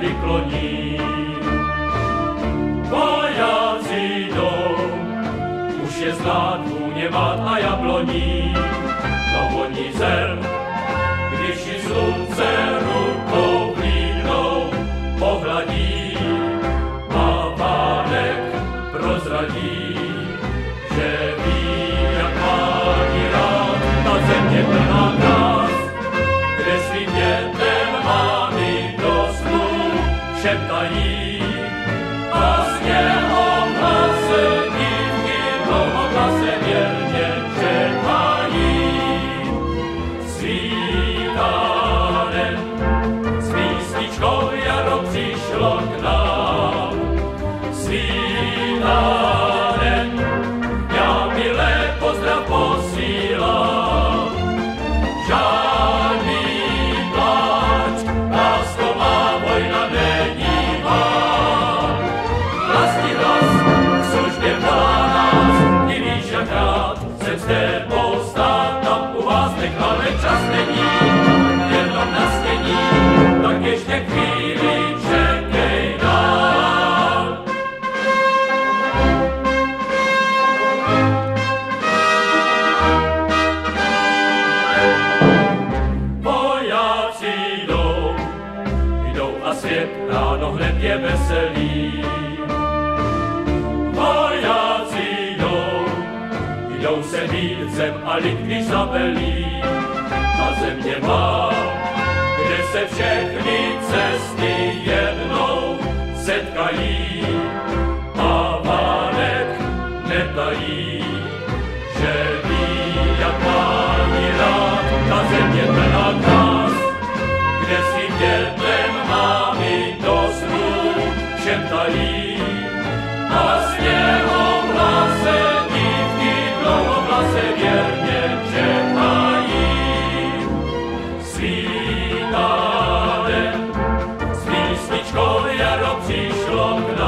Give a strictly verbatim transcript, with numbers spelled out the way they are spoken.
koledy kloní. Vojáci jdou, už je znát vůně mat a jabloní, to voní zem, když ji slunce rukou vlídnou, pohladí a vánek prozradí, že ví, jak má ji rád ta země plná krás, kde svým dětem mámy do snu šeptají a s něho hlase dívky dlouho hlase věrně čekají. Svítánem s písničkou jaro přišlo k nám. Svítánem já milé pozdrav posílám. Žádný pláč, lásková vojna není má. Vlastní hlas v službě volá nás, ty víš, jak rád jsem s tebou stát, tam u vás nech, ale čas není, jenom nastění, tak ještě chvíli čekej dál. Vojáci jdou, jdou a svět ráno hned je veselý. Vojáci jdou, jdou se mít zem a lid, když zabelí. Ta země má, kde se všechny cesty jednou setkají a vánek netají, že ví, jak má ji rád ta země plná krás, kde svým dětem mámy do snu šeptají a s něho hlase dívky dlouho hlase věrně čekají. Svítánem s písničkou jaro přišlo k nám.